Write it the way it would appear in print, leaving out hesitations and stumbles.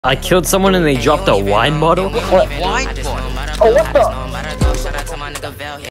I killed someone and they dropped a wine bottle? What? Wine bottle? Oh, what the?